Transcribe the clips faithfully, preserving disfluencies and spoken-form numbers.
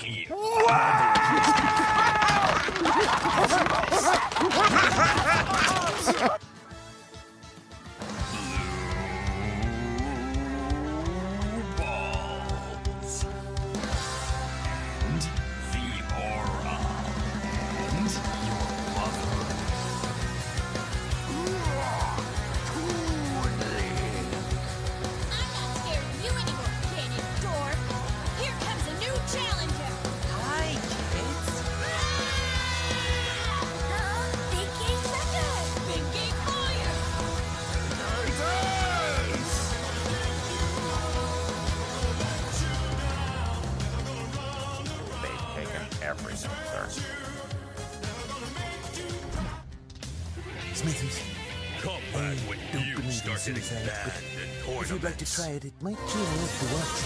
clear. Everything, sir. Smithers. Come back when you start getting bad in tournaments. If you'd like to try it, it might kill off the watch.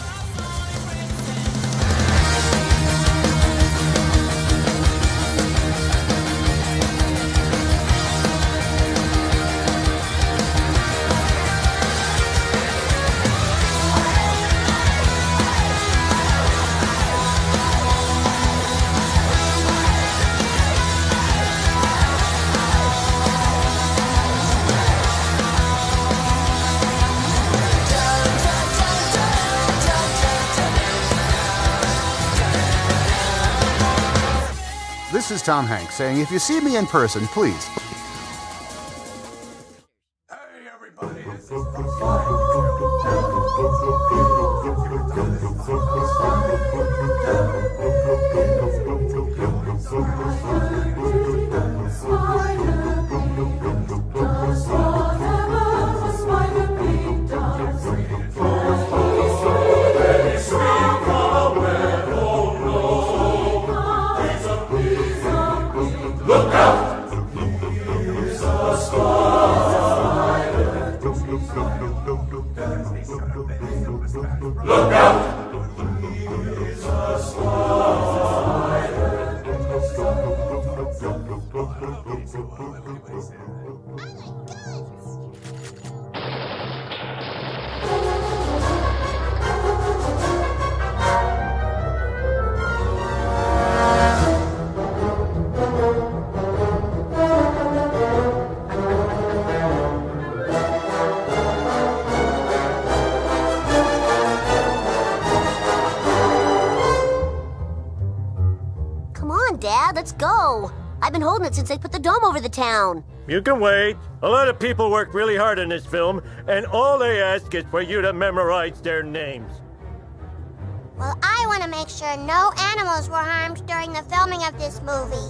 This is Tom Hanks saying, if you see me in person, please. Hey, everybody, this is Look out! Here's a spider. Look out! Here's a Dad, let's go. I've been holding it since they put the dome over the town. You can wait. A lot of people worked really hard on this film, and all they ask is for you to memorize their names. Well, I want to make sure no animals were harmed during the filming of this movie.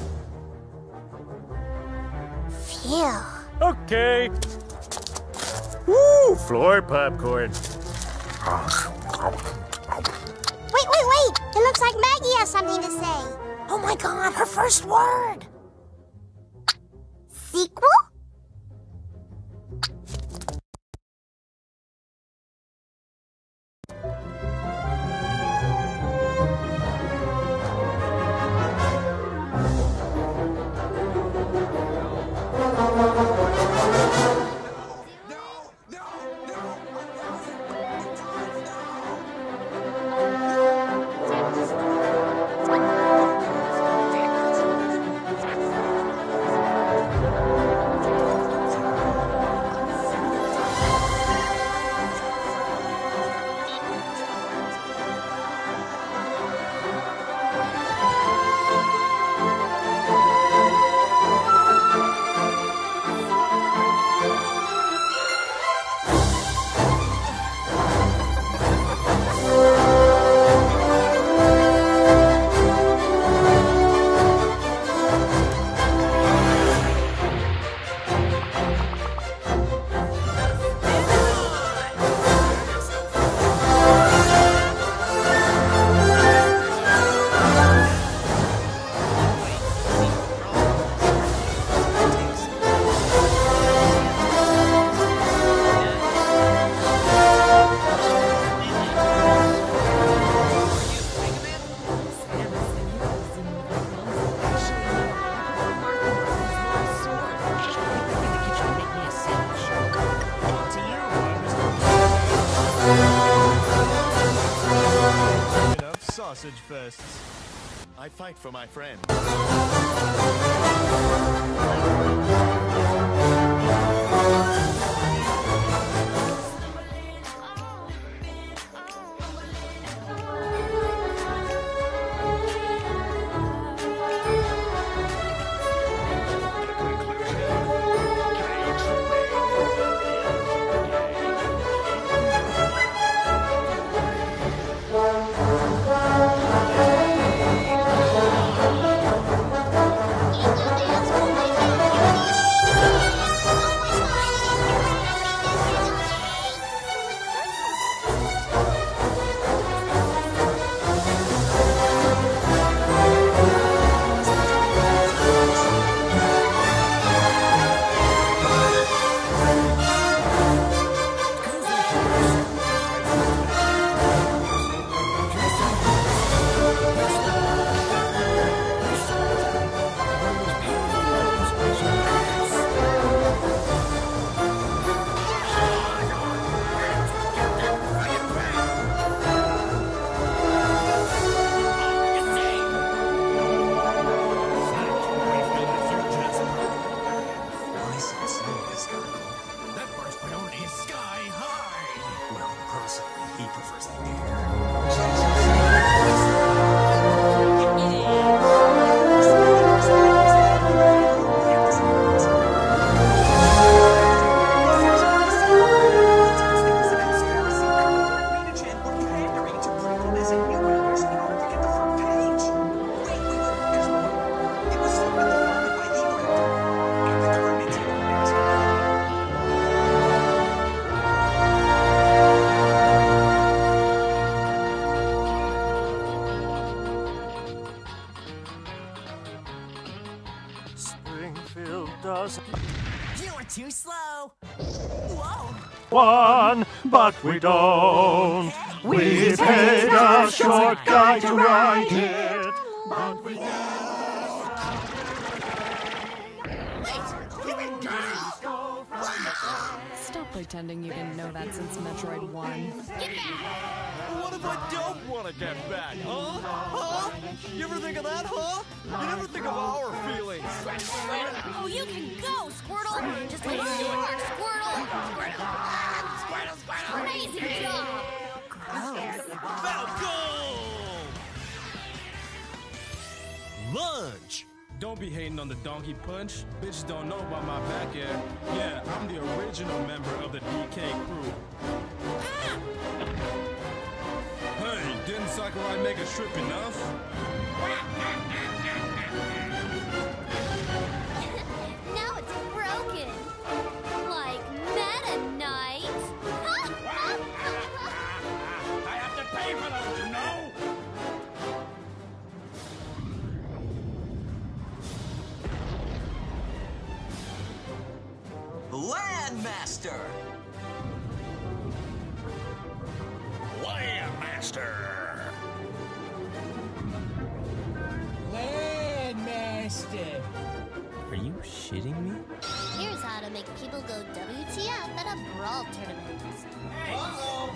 Phew. Okay. Woo! Floor popcorn. Wait, wait, wait! It looks like Maggie has something to say. Oh my God, her first word. Sequel? sausage fests. I fight for my friend. Springfield doesn't. You were too slow. Whoa. One, but we don't. We paid a short guy to write it, but we Stop pretending you didn't know that since Metroid one. What if I don't want to get back, huh? Huh? You ever think of that, huh? You never think of our feelings. Oh, you can go, Squirtle! Just like you are, Squirtle! Squirtle! Squirtle, Squirtle! Amazing job! Falco! Lunch! Don't be hating on the Donkey Punch. Bitches don't know about my back end. Yeah, I'm the original member of the D K crew. Ah! Hey, didn't Sakurai make a strip enough? Now it's broken. Like Meta Knight. I have to pay for those, you know? Landmaster! Landmaster! Landmaster! Are you shitting me? Here's how to make people go W T F at a brawl tournament. Uh-oh!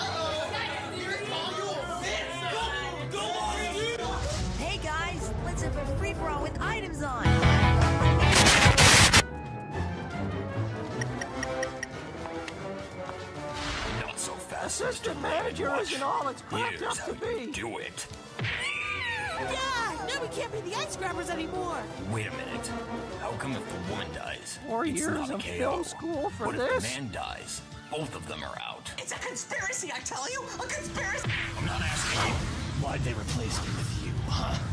Uh-oh! Hey guys, let's have a free-for-all with items on! Not so fast. Assistant manager isn't all it's cracked up to be. Do it. Yeah! Now we can't be the ice grabbers anymore! Wait a minute. How come if the woman dies, Four it's years not a of K O? film school for what this? if the man dies? Both of them are out. It's a conspiracy, I tell you! A conspiracy! I'm not asking you. Why'd they replace me with you, huh?